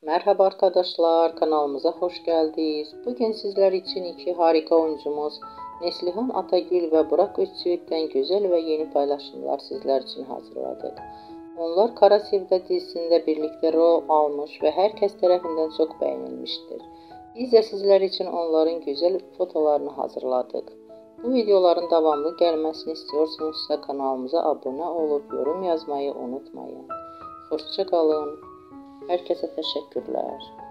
Merhaba arkadaşlar, kanalımıza hoş geldiniz. Bugün sizler için iki harika oyuncumuz Neslihan Atagül ve Burak Özçivit'ten güzel ve yeni paylaşımlar sizler için hazırladık. Onlar Kara Sevda dizisinde birlikte rol almış ve herkes tarafından çok beğenilmiştir. Biz de sizler için onların güzel fotolarını hazırladık. Bu videoların devamlı gelmesini istiyorsanızsa kanalımıza abone olup yorum yazmayı unutmayın. Hoşça kalın. Herkese teşekkürler.